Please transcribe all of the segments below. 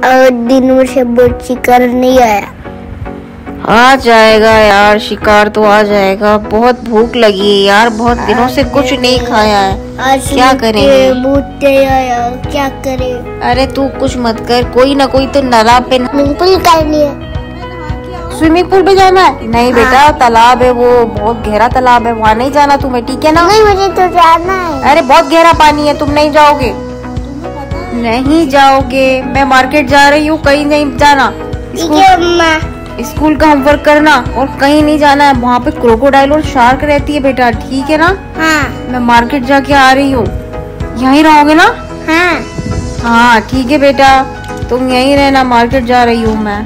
और दिनों से बहुत शिकार नहीं आया। आ जाएगा यार, शिकार तो आ जाएगा। बहुत भूख लगी है यार, बहुत दिनों से कुछ नहीं खाया है। आज क्या करेंगे? बहुत आया, क्या करे? अरे तू कुछ मत कर, कोई ना कोई तो तालाब पे स्विमिंग पूल करनी है। स्विमिंग पूल पे जाना है? नहीं बेटा, तालाब है वो, बहुत गहरा तालाब है, वहाँ नहीं जाना तुम्हें, ठीक है ना? नहीं, मुझे तो जाना है। अरे बहुत गहरा पानी है, तुम नहीं जाओगे। नहीं जाओगे, मैं मार्केट जा रही हूँ, कहीं नहीं जाना। स्कूल का होमवर्क करना और कहीं नहीं जाना है। वहाँ पे क्रोकोडाइल और शार्क रहती है बेटा, ठीक है ना? हाँ। मैं मार्केट जाके आ रही हूँ, यहीं रहोगे ना? हाँ। हाँ ठीक है बेटा, तुम यहीं रहना, मार्केट जा रही हूँ मैं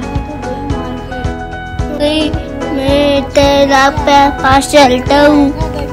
तालाब के पास चलता हूँ,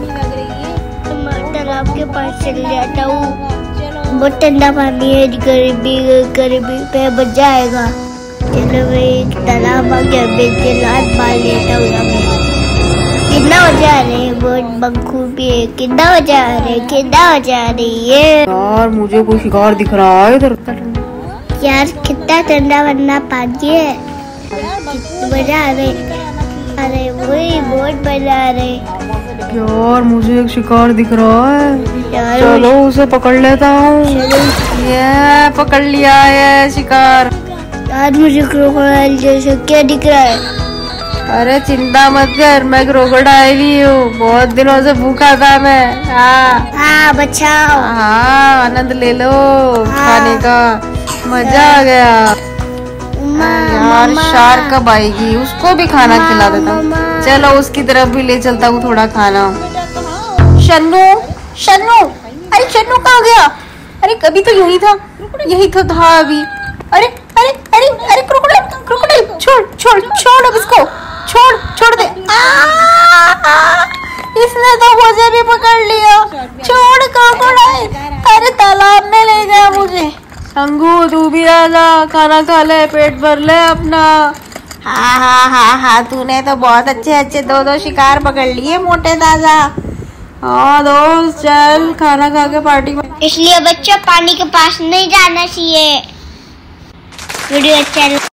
तालाब के पास चल जाता हूँ। बहुत ठंडा पानी है, गरीबी पे बच जाएगा। चलो मैं एक तालाब आ गया, लात मार लेता हूँ। कितना मजा आ रहा है, बहुत बखूबी है। कितना मजा आ रहा है, कितना मजा आ रही है यार। मुझे कोई शिकार दिख रहा है इधर यार। कितना ठंडा वन्ना पानी है, मजा आ रहा। अरे वही बहुत मजा आ रहा है यार। मुझे एक शिकार दिख रहा है यार, चलो उसे पकड़ लेता हूँ। ये पकड़ लिया है शिकार। यार मुझे क्रोकोडाइल जैसा क्या दिख रहा है? अरे चिंता मत कर, मैं क्रोकोडाइल ही हूँ, बहुत दिनों से भूखा था मैं। हाँ बचाओ। हाँ आनंद ले लो खाने का, मजा आ गया यार। शार्क कब आएगी, उसको भी खाना खिला देता हूँ। चलो उसकी तरफ भी ले चलता हूँ थोड़ा खाना। शन्नू, शन्नू, अरे शन्नू कहाँ गया? अरे कभी तो यही था, यही तो था अभी। अरे अरे अरे अरे क्रोकोडाइल, क्रोकोडाइल छोड़ छोड़ छोड़, अब इसको छोड़ छोड़ दे। इसने तो मुझे भी पकड़ लिया, छोड़ क्रोकोडाइल। अरे तालाब में ले गया मुझे। अंगू तू भी आ जा, खाना खा ले, पेट भर ले अपना। हाँ हाँ हाँ हाँ, तूने तो बहुत अच्छे अच्छे दो शिकार पकड़ लिए मोटे ताजा। हाँ दोस्त चल खाना खा के पार्टी में। इसलिए बच्चों पानी के पास नहीं जाना चाहिए। वीडियो अच्छा